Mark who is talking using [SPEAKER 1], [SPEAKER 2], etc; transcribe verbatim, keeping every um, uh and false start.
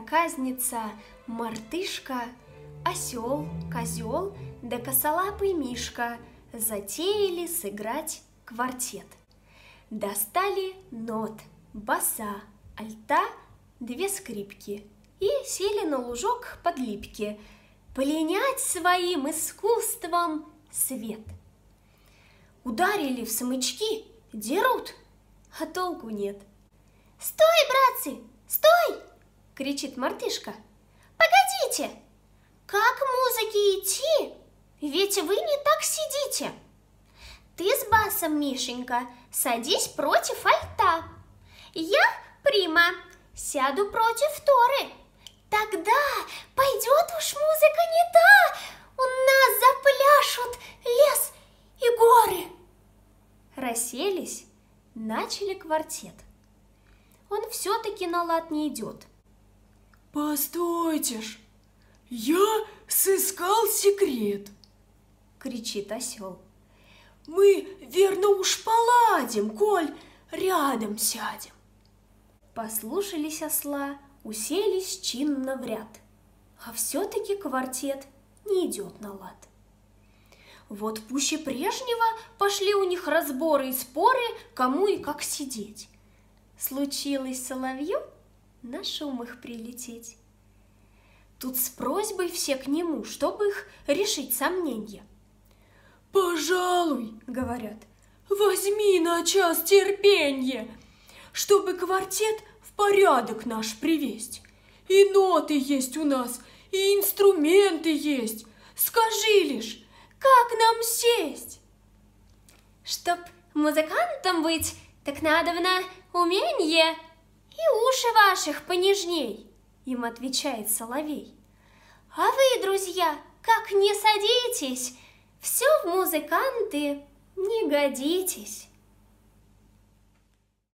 [SPEAKER 1] проказница, мартышка, осел, козел да косолапый мишка затеяли сыграть квартет. Достали нот, баса, альта, две скрипки и сели на лужок под липки полинять своим искусством свет. Ударили в смычки, дерут, а толку нет.
[SPEAKER 2] «Стой, братцы, стой!»
[SPEAKER 1] — кричит мартышка.
[SPEAKER 2] «Погодите! Как к музыке идти? Ведь вы не так сидите. Ты с басом, Мишенька, садись против альта. Я, прима, сяду против торы. Тогда пойдет уж музыка не та, у нас запляшут лес и горы».
[SPEAKER 1] Расселись, начали квартет. Он все-таки на лад не идет.
[SPEAKER 3] «Постойте ж, я сыскал секрет!» —
[SPEAKER 1] кричит осел.
[SPEAKER 3] «Мы, верно, уж поладим, коль рядом сядем».
[SPEAKER 1] Послушались осла, уселись чинно в ряд, а все-таки квартет не идет на лад. Вот пуще прежнего пошли у них разборы и споры, кому и как сидеть. Случилось соловью на шум их прилететь. Тут с просьбой все к нему, чтобы их решить сомнения.
[SPEAKER 3] «Пожалуй, — говорят, — возьми на час терпенье, чтобы квартет в порядок наш привесть. И ноты есть у нас, и инструменты есть. Скажи лишь, как нам сесть?»
[SPEAKER 2] «Чтоб музыкантом быть, так надобно уменье и уши ваших понежней», —
[SPEAKER 1] им отвечает соловей.
[SPEAKER 2] «А вы, друзья, как не садитесь, все в музыканты не годитесь».